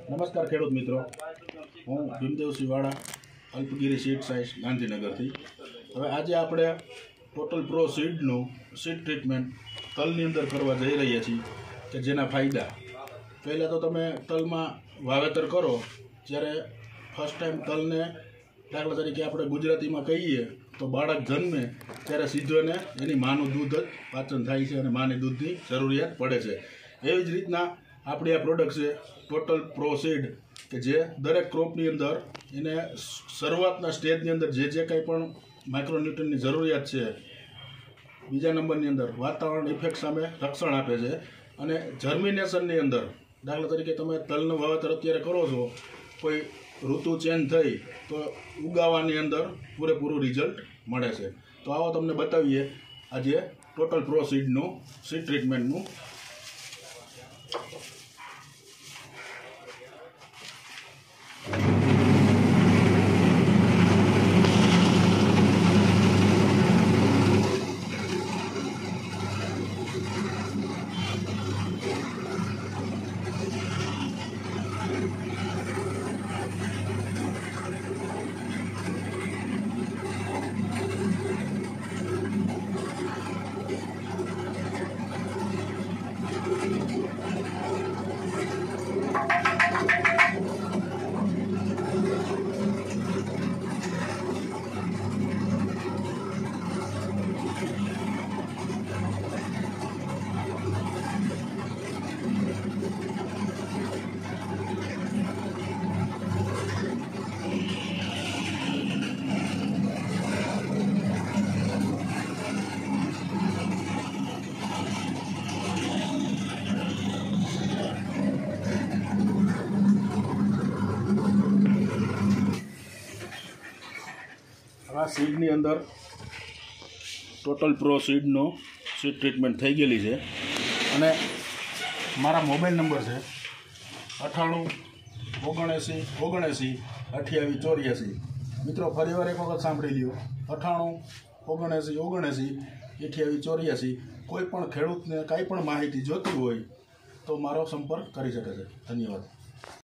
નમસ્કાર ખેડૂત મિત્રો, હું ભીમદેવસિંહ વાળા અલ્પગીરી સીડ સાયન્સ ગાંધીનગરથી. હવે આજે આપણે ટોટલ પ્રો સીડનું સીડ ટ્રીટમેન્ટ તલની અંદર કરવા જઈ રહ્યા છીએ કે જેના ફાયદા. પહેલાં તો તમે તલમાં વાવેતર કરો જ્યારે ફર્સ્ટ ટાઈમ તલને દાખલા તરીકે આપણે ગુજરાતીમાં કહીએ તો બાળક જન્મે ત્યારે સીધો એને એની માનું દૂધ જ પાચન થાય છે અને માની દૂધની જરૂરિયાત પડે છે. એવી જ રીતના આપણી આ પ્રોડક્ટ છે ટોટલ પ્રો સીડ કે જે દરેક ક્રોપની અંદર એને શરૂઆતના સ્ટેજની અંદર જે કંઈ પણ માઇક્રોન્યુટ્રનની જરૂરિયાત છે, બીજા નંબરની અંદર વાતાવરણ ઇફેક્ટ સામે રક્ષણ આપે છે અને જર્મિનેશનની અંદર દાખલા તરીકે તમે તલનું વાવેતર અત્યારે કરો છો, કોઈ ઋતુ ચેન્જ થઈ તો ઉગાવાની અંદર પૂરેપૂરું રિઝલ્ટ મળે છે. તો આવો તમને બતાવીએ આજે ટોટલ પ્રો સીડનું સીડ ટ્રીટમેન્ટનું. આ સીડની અંદર ટોટલ પ્રો સીડનો સીડ ટ્રીટમેન્ટ થઈ ગયેલી છે અને મારા મોબાઈલ નંબર છે 98 79 79 28 84. મિત્રો ફરીવાર એક વખત સાંભળી લ્યો, 98 79 79 28 84. કોઈ પણ ખેડૂતને કાંઈ પણ માહિતી જોતી હોય તો મારો સંપર્ક કરી શકે છે. ધન્યવાદ.